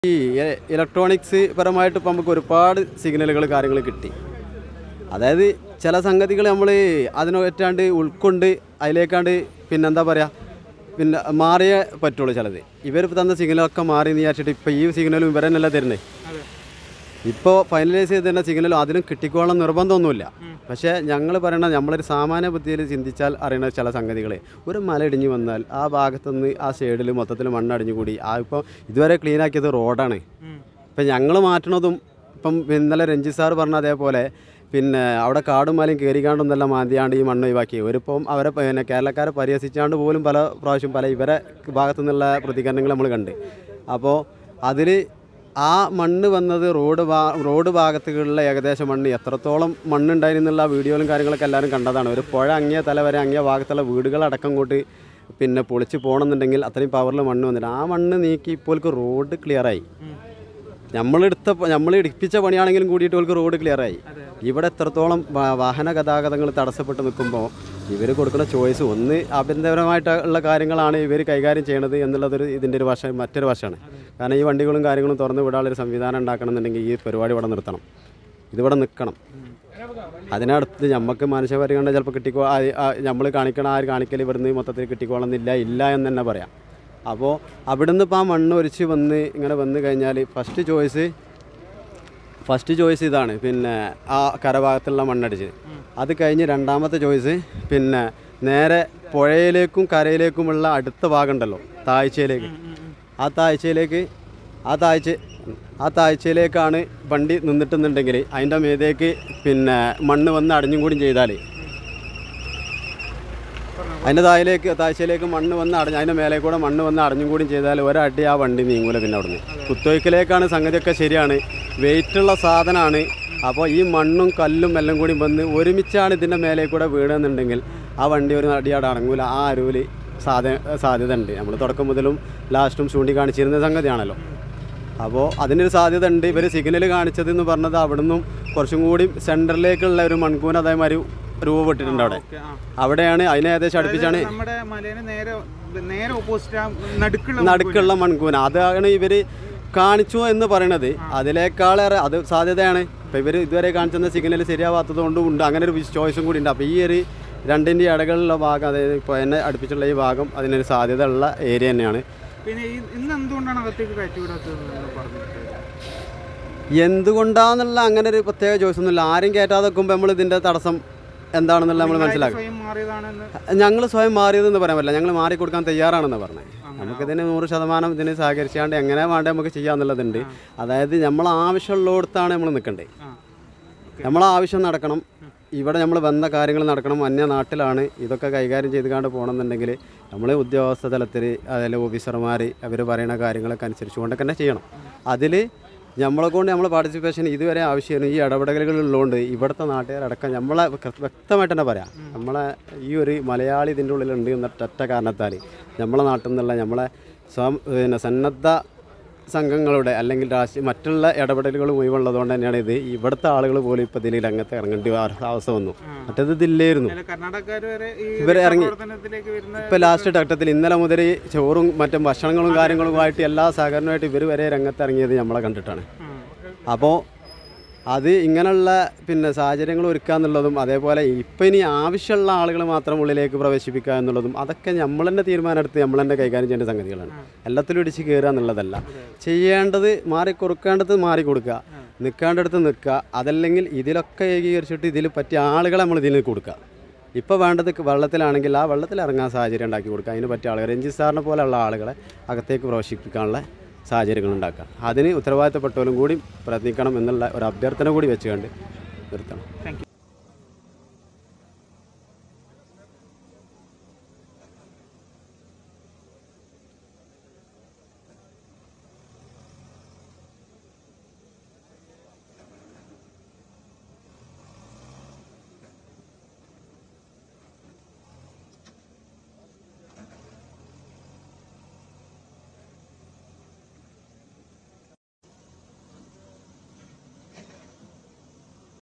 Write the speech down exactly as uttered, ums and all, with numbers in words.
ഈ ഇലക്ട്രോണിക്സ് പരമായിട്ട് ഇപ്പം നമുക്ക് ഒരുപാട് സിഗ്നലുകൾ കാര്യങ്ങൾ കിട്ടി. അതായത് ചില സംഗതികൾ നമ്മൾ അതിനൊറ്റാണ്ട് ഉൾക്കൊണ്ട് അതിലേക്കാണ്ട് പിന്നെന്താ പറയുക പിന്നെ മാറിയേ പറ്റുള്ളൂ. ചിലത് ഇവർ തന്ന സിഗ്നലൊക്കെ മാറി എന്ന് വിചാരിച്ചിട്ട് ഇപ്പോൾ ഈ സിഗ്നലും ഇവർ തന്നെയല്ല തരുന്നത്. ഇപ്പോൾ ഫൈനലൈസ് ചെയ്ത് തരുന്ന സിഗ്നലും അതിനും കിട്ടിക്കോളം നിർബന്ധമൊന്നുമില്ല. പക്ഷേ ഞങ്ങൾ പറയണ നമ്മളൊരു സാമാന്യ ബുദ്ധിയിൽ ചിന്തിച്ചാൽ അറിയണ ചില സംഗതികൾ, ഒരു മല ഇടിഞ്ഞ് വന്നാൽ ആ ഭാഗത്തുനിന്ന് ആ സൈഡിൽ മൊത്തത്തിൽ മണ്ണടിഞ്ഞു കൂടി ആ ഇപ്പോൾ ഇതുവരെ ക്ലീനാക്കിയത് റോഡാണ്. ഇപ്പം ഞങ്ങൾ മാറ്റണതും ഇപ്പം ഇന്നലെ രഞ്ജിത്ത് സാർ പറഞ്ഞ അതേപോലെ പിന്നെ അവിടെ കാടും മലയും കയറിക്കാണ്ടൊന്നല്ല മാന്തിയാണ്ട് ഈ മണ്ണ് ഒഴിവാക്കി. ഒരിപ്പം അവരെ പിന്നെ കേരളക്കാരെ പരിഹസിച്ചാണ്ട് പോലും പല പ്രാവശ്യം പല ഇവരെ ഭാഗത്തു നിന്നുള്ള പ്രതികരണങ്ങൾ നമ്മൾ കണ്ട്. അപ്പോൾ അതിൽ ആ മണ്ണ് വന്നത് റോഡ് ഭാ റോഡ് ഭാഗത്തുള്ള ഏകദേശം മണ്ണ് എത്രത്തോളം മണ്ണുണ്ടായിരുന്നുള്ള വീഡിയോയിലും കാര്യങ്ങളൊക്കെ എല്ലാവരും കണ്ടതാണ്. ഒരു പുഴ അങ്ങേ തല വരെ അങ്ങേ ഭാഗത്തുള്ള വീടുകളടക്കം കൊണ്ട് പിന്നെ പൊളിച്ച് പോകണമെന്നുണ്ടെങ്കിൽ അത്രയും പവറിൽ മണ്ണ് വന്നിട്ട് ആ മണ്ണ് നീക്കി ഇപ്പോൾ റോഡ് ക്ലിയറായി. നമ്മളെടുത്ത നമ്മൾ ഇടിപ്പിച്ച പണിയാണെങ്കിലും കൂടിയിട്ട് അവർക്ക് റോഡ് ക്ലിയറായി. ഇവിടെ എത്രത്തോളം വാഹന ഗതാഗതങ്ങൾ തടസ്സപ്പെട്ട് നിൽക്കുമ്പോൾ ഇവർ കൊടുക്കുന്ന ചോയ്സ് ഒന്ന് ആഭ്യന്തരമായിട്ടുള്ള കാര്യങ്ങളാണ് ഇവർ കൈകാര്യം ചെയ്യണത് എന്നുള്ളതൊരു ഇതിൻ്റെ ഒരു വശം മറ്റൊരു വശമാണ്. കാരണം ഈ വണ്ടികളും കാര്യങ്ങളും തുറന്ന് വിടാനുള്ളൊരു സംവിധാനം ഉണ്ടാക്കണമെന്നുണ്ടെങ്കിൽ ഈ പരിപാടി ഇവിടെ നിർത്തണം, ഇതിവിടെ നിൽക്കണം. അതിനടുത്ത് നമുക്ക് മനുഷ്യപരിഗണന ചിലപ്പോൾ കിട്ടിക്കോ നമ്മൾ കാണിക്കണ ആ കാണിക്കൽ ഇവിടുന്ന് മൊത്തത്തിൽ കിട്ടിക്കോളന്നില്ല ഇല്ല എന്ന് തന്നെ പറയാം. അപ്പോൾ അവിടുന്ന് ഇപ്പോൾ ആ മണ്ണ് ഒരിച്ച് വന്ന് ഇങ്ങനെ വന്നു കഴിഞ്ഞാൽ ഫസ്റ്റ് ചോയ്സ് ഫസ്റ്റ് ചോയ്സ് ഇതാണ്, പിന്നെ ആ കരഭാഗത്തുള്ള മണ്ണടിച്ച്. അത് കഴിഞ്ഞ് രണ്ടാമത്തെ ചോയ്സ് പിന്നെ നേരെ പുഴയിലേക്കും കരയിലേക്കുമുള്ള അടുത്ത ഭാഗം ഉണ്ടല്ലോ താഴ്ചയിലേക്ക്, ആ താഴ്ചയിലേക്ക് ആ താഴ്ച ആ താഴ്ചയിലേക്കാണ് വണ്ടി നിന്നിട്ടുന്നുണ്ടെങ്കിൽ അതിൻ്റെ മീതേക്ക് പിന്നെ മണ്ണ് വന്ന് അടിഞ്ഞും കൂടി ചെയ്താൽ അതിൻ്റെ താഴേക്ക് താഴ്ചയിലേക്ക് മണ്ണ് വന്ന് അടഞ്ഞ് അതിൻ്റെ മേലെ കൂടെ മണ്ണ് വന്ന് അടഞ്ഞും കൂടി ചെയ്താൽ ഒരടി ആ വണ്ടി നീങ്ങൂല. പിന്നെ അവിടുന്ന് കുത്തൊഴുക്കിലേക്കാണ് സംഗതിയൊക്കെ ശരിയാണ്, വെയിറ്റുള്ള സാധനമാണ്. അപ്പോൾ ഈ മണ്ണും കല്ലും എല്ലാം കൂടി വന്ന് ഒരുമിച്ചാണ് ഇതിൻ്റെ മേലെ കൂടെ വീടുന്നുണ്ടെങ്കിൽ ആ വണ്ടി ഒരു അടിയാട് അടങ്ങൂല. ആ അരുവിൽ സാധ്യ സാധ്യത ഉണ്ട്. നമ്മൾ തുടക്കം മുതലും ലാസ്റ്റും ചൂണ്ടിക്കാണിച്ചിരുന്ന സംഗതിയാണല്ലോ. അപ്പോൾ അതിനൊരു സാധ്യത ഉണ്ട്. ഇവർ സിഗ്നൽ കാണിച്ചതെന്ന് പറഞ്ഞത് അവിടുന്ന് കുറച്ചും കൂടി സെൻറ്ററിലേക്കുള്ള ഒരു മൺകൂന അതേമാതിരി രൂപപ്പെട്ടിട്ടുണ്ട്. അവിടെ അവിടെയാണ് അതിനെ ഏകദേശം അടുപ്പിച്ചാണ് നടുക്കുള്ള മൺകൂന. അതാണ് ഇവർ കാണിച്ചു എന്ന് പറയണത്. അതിനേക്കാളേറെ അത് സാധ്യതയാണ്. ഇപ്പം ഇവർ ഇതുവരെ കാണിച്ചെന്ന സിഗ്നൽ ശരിയാവാത്തത് കൊണ്ടും ഉണ്ട് അങ്ങനെ ഒരു ചോയ്സും കൂടി ഉണ്ട്. അപ്പോൾ ഈ ഒരു രണ്ടിൻ്റെ ഇടകളിലുള്ള ഭാഗം, അതായത് ഇപ്പോൾ എന്നെ അടുപ്പിച്ചുള്ള ഈ ഭാഗം അതിനൊരു സാധ്യത ഉള്ള ഏരിയ തന്നെയാണ്. പിന്നെ ഇന്ന് എന്തുകൊണ്ടാണ് അകത്തേക്ക് കയറ്റിവിടാത്തത്? എന്തുകൊണ്ടാന്നുള്ള അങ്ങനെ ഒരു പ്രത്യേക ചോയ്സൊന്നുമില്ല. ആരും കയറ്റാതെ വെക്കുമ്പോൾ നമ്മൾ ഇതിൻ്റെ തടസ്സം എന്താണെന്നുള്ള നമ്മൾ മനസ്സിലാക്കും. ഞങ്ങൾ സ്വയം മാറിയതെന്ന് പറയാൻ പറ്റില്ല, ഞങ്ങൾ മാറിക്കൊടുക്കാൻ തയ്യാറാണെന്ന് പറഞ്ഞത്. നമുക്കിതിന് നൂറ് ശതമാനം ഇതിന് സഹകരിച്ചാണ്ട് എങ്ങനെ വേണ്ട നമുക്ക് ചെയ്യാന്നുള്ളതുണ്ട്. അതായത് നമ്മൾ ആവശ്യമുള്ളിടത്താണ് നമ്മൾ നിൽക്കേണ്ടത്. നമ്മളെ ആവശ്യം നടക്കണം, ഇവിടെ നമ്മൾ വന്ന കാര്യങ്ങൾ നടക്കണം. അന്യ നാട്ടിലാണ് ഇതൊക്കെ കൈകാര്യം ചെയ്ത് കണ്ട് പോകണമെന്നുണ്ടെങ്കിൽ നമ്മൾ ഉദ്യോഗസ്ഥ തലത്തിൽ അതിൽ ഓഫീസർമാർ അവർ പറയുന്ന കാര്യങ്ങളൊക്കെ അനുസരിച്ച് കൊണ്ടൊക്കെ തന്നെ ചെയ്യണം. അതിൽ നമ്മളെ കൊണ്ട് നമ്മൾ പാർട്ടിസിപ്പേഷൻ ഇതുവരെ ആവശ്യമാണ്. ഈ ഇടപെടലുകളുള്ളതുകൊണ്ട് ഇവിടുത്തെ നാട്ടുകാരടക്കം നമ്മളെ വ്യക്തമായിട്ട് തന്നെ പറയാം, നമ്മളെ ഈ ഒരു മലയാളി ഇതിൻ്റെ ഉള്ളിലുണ്ട് എന്നൊറ്റ കാരണത്താൽ നമ്മളെ നാട്ടിൽ നിന്നുള്ള നമ്മളെ സ്വം പിന്നെ സന്നദ്ധ സംഘങ്ങളുടെ അല്ലെങ്കിൽ രാഷ്ട്രീയ മറ്റുള്ള ഇടപെടലുകൾ മുഴുവുള്ളതുകൊണ്ട് തന്നെയാണ് ഇത് ഇവിടുത്തെ ആളുകൾ പോലും ഇപ്പോൾ ഇതിൽ രംഗത്ത് ഇറങ്ങേണ്ട അവസ്ഥ വന്നു. മറ്റേത് ഇതില്ലായിരുന്നു. ഇവർ ഇറങ്ങി ഇപ്പോൾ ലാസ്റ്റ് ഘട്ടത്തിൽ ഇന്നലെ മുതൽ ചോറും മറ്റും ഭക്ഷണങ്ങളും കാര്യങ്ങളുമായിട്ട് എല്ലാ സഹകരണമായിട്ട് ഇവർ വരെ രംഗത്ത് ഇറങ്ങിയത് നമ്മളെ കണ്ടിട്ടാണ്. അപ്പോൾ അത് ഇങ്ങനെയുള്ള പിന്നെ സാഹചര്യങ്ങൾ ഒരുക്കുക എന്നുള്ളതും അതേപോലെ ഇപ്പം ഇനി ആവശ്യമുള്ള ആളുകൾ മാത്രം ഉള്ളിലേക്ക് പ്രവേശിപ്പിക്കുക എന്നുള്ളതും അതൊക്കെ നമ്മൾ തന്നെ തീരുമാനമെടുത്ത് നമ്മൾ തന്നെ കൈകാര്യം ചെയ്യേണ്ട സംഗതികളാണ്. എല്ലാത്തിലും ഇടിച്ച് കയറുക എന്നുള്ളതല്ല. ചെയ്യേണ്ടത് മാറി കൊടുക്കേണ്ടത് മാറി കൊടുക്കുക, നിൽക്കേണ്ടടുത്ത് നിൽക്കുക. അതല്ലെങ്കിൽ ഇതിലൊക്കെ ഏകീകരിച്ചിട്ട് ഇതിൽ പറ്റിയ ആളുകളെ നമ്മൾ ഇതിന് കൊടുക്കുക. ഇപ്പോൾ വേണ്ടത് വെള്ളത്തിലാണെങ്കിൽ ആ വെള്ളത്തിൽ ഇറങ്ങാൻ സാഹചര്യം ഉണ്ടാക്കി കൊടുക്കുക. അതിന് പറ്റിയ ആളുകൾ രഞ്ജിത്ത് സാറിനെ പോലെയുള്ള ആളുകളെ അകത്തേക്ക് പ്രവേശിപ്പിക്കാനുള്ള സാഹചര്യങ്ങൾ ഉണ്ടാക്കുക. അതിന് ഉത്തരവാദിത്തപ്പെട്ടവരും കൂടി പ്രയത്നിക്കണം എന്നുള്ള ഒരു അഭ്യർത്ഥന കൂടി വെച്ചുകൊണ്ട് നിർത്തണം. Thank U.